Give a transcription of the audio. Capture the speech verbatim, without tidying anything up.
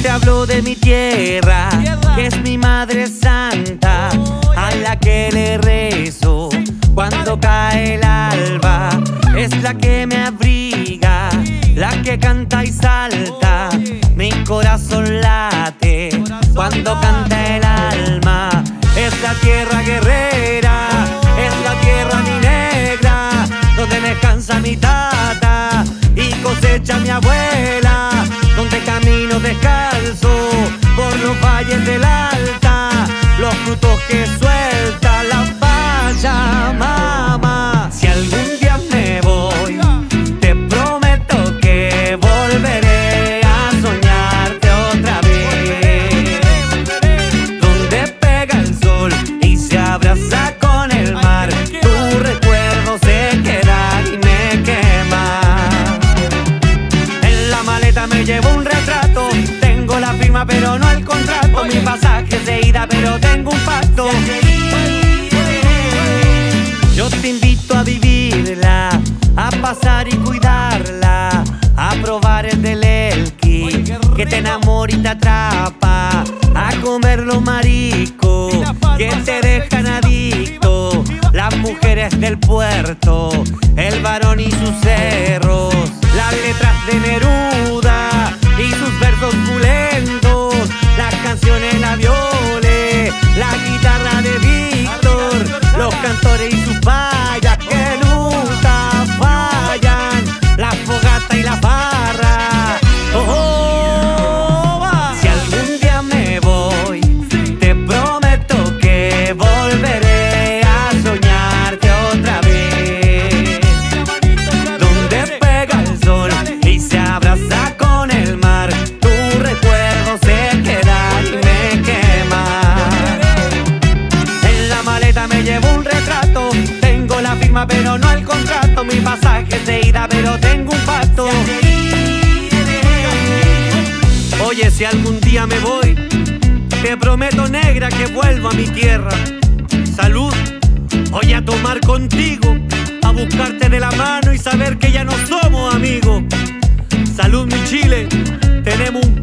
te hablo de mi tierra, que es mi madre santa, a la que le rezo cuando cae el alba. Es la que me abriga, la que canta y salta, mi corazón late cuando canta el alma. Es la tierra guerrera, es la tierra mi negra, donde descansa mi tata y cosecha mi abuela, donde camino descalzo por los valles del Alta, los frutos que suelta la Pachamama. Si algún día me voy, te prometo que volveré a soñarte otra vez, donde pega el sol y se abraza con el mar, tu recuerdo se queda y me quema. En la maleta me llevo un retrato, tengo la firma pero no el contrato, mi pasaje es de ida pero tengo un pacto. Yo te invito a vivirla, a pasar y cuidarla, a probar el del Elqui, que te enamora y te atrapa, a comer los mariscos que te dejan adicto, las mujeres del puerto, el varón y sus cerros, las letras de Neruda y sus versos pulentos, las canciones la Viole, la guitarra de Víctor, los cantores y sus payas que nunca fallan, la fogata y la barra. Oh, oh, oh. Si algún día me voy, te prometo que volveré a soñarte otra vez, donde pega el sol y se abraza con el mar, tu recuerdo se queda y me quema. En la maleta me llevo un retrato, tengo la firma pero no el contrato, mi pasaje es de ida pero tengo un pacto. Oye, si algún día me voy, te prometo, negra, que vuelvo a mi tierra. Salud, voy a tomar contigo, a buscarte de la mano y saber que ya no somos amigos. Salud, mi Chile, tenemos un